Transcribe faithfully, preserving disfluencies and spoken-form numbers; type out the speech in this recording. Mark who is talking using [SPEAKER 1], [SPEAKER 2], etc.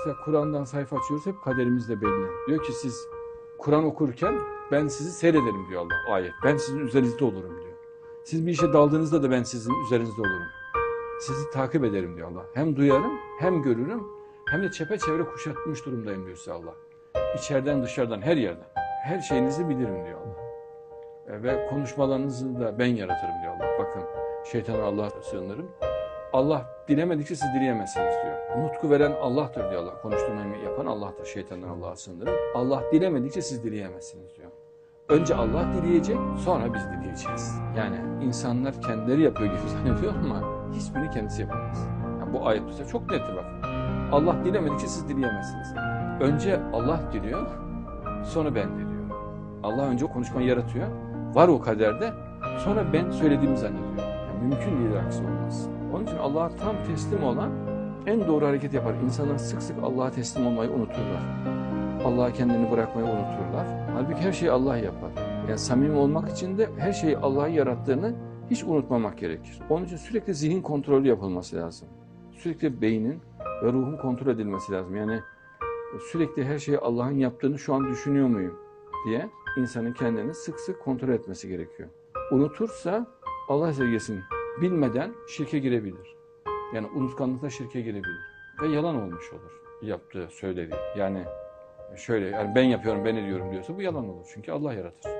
[SPEAKER 1] Mesela Kur'an'dan sayfa açıyoruz, hep kaderimiz de belli. Diyor ki siz Kur'an okurken ben sizi seyrederim diyor Allah, ayet. Ben sizin üzerinizde olurum diyor. Siz bir işe daldığınızda da ben sizin üzerinizde olurum. Sizi takip ederim diyor Allah. Hem duyarım, hem görürüm, hem de çepeçevre kuşatmış durumdayım diyor size Allah. İçeriden dışarıdan, her yerden. Her şeyinizi bilirim diyor Allah. Ve konuşmalarınızı da ben yaratırım diyor Allah. Bakın, şeytana Allah'a sığınırım. Allah dilemedikçe siz dileyemezsiniz diyor. Nutku veren Allah'tır diyor Allah. Konuşturmayı yapan Allah'tır. Şeytandan Allah'a sığınırım. Allah dilemedikçe siz dileyemezsiniz diyor. Önce Allah dileyecek, sonra biz dileyeceğiz. Yani insanlar kendileri yapıyor gibi zannediyor ama hiçbirini kendisi yapamaz. Yani bu ayet bize çok netti bak. Allah dilemedikçe siz dileyemezsiniz. Önce Allah diliyor, sonra ben diliyorum. Allah önce o konuşmayı yaratıyor. Var o kaderde, sonra ben söylediğimi zannediyor. Yani mümkün değil, aksi olmaz. Onun için Allah'a tam teslim olan en doğru hareket yapar. İnsanlar sık sık Allah'a teslim olmayı unuturlar. Allah'a kendini bırakmayı unuturlar. Halbuki her şeyi Allah yapar. Yani samimi olmak için de her şeyi Allah'ın yarattığını hiç unutmamak gerekir. Onun için sürekli zihin kontrolü yapılması lazım. Sürekli beynin ve ruhun kontrol edilmesi lazım. Yani sürekli her şeyi Allah'ın yaptığını şu an düşünüyor muyum diye insanın kendini sık sık kontrol etmesi gerekiyor. Unutursa Allah sevgisini bilmeden şirke girebilir. Yani unutkanlıkla şirke girebilir. Ve yalan olmuş olur yaptığı, söylediği. Yani şöyle, yani ben yapıyorum, ben ediyorum diyorsa bu yalan olur. Çünkü Allah yaratır.